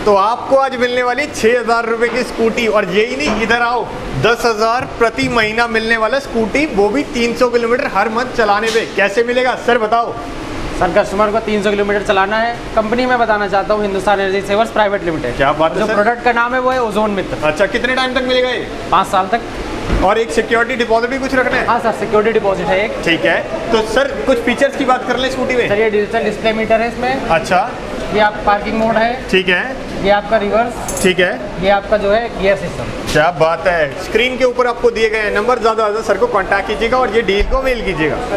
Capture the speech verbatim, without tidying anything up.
तो आपको आज मिलने वाली छह हजार रुपए की स्कूटी, और यही नहीं, इधर आओ, दस हजार प्रति महीना मिलने वाला स्कूटी, वो भी तीन सौ किलोमीटर हर मंथ चलाने पे। कैसे मिलेगा सर बताओ? सर कस्टमर को तीन सौ किलोमीटर चलाना है। कंपनी में बताना चाहता हूँ Hindustan energy savers private limited. क्या बात है जो सर? प्रोडक्ट का नाम है वो है ओजोन मित्र। अच्छा, कितने टाइम तक मिलेगा ये? पाँच साल तक। और एक सिक्योरिटी डिपॉजिट भी कुछ रखना है? हाँ सर, सिक्योरिटी डिपॉजिट है एक। ठीक है, तो सर कुछ फीचर्स की बात कर लें स्कूटी में। सर ये डिजिटल डिस्प्ले मीटर है इसमें। अच्छा, ये आप पार्किंग मोड है। ठीक है, ये आपका रिवर्स। ठीक है, ये आपका जो है गियर सिस्टम। क्या बात है। स्क्रीन के ऊपर आपको दिए गए नंबर, ज़्यादा ज़्यादा सर को कांटेक्ट कीजिएगा और ये डील को मेल कीजिएगा।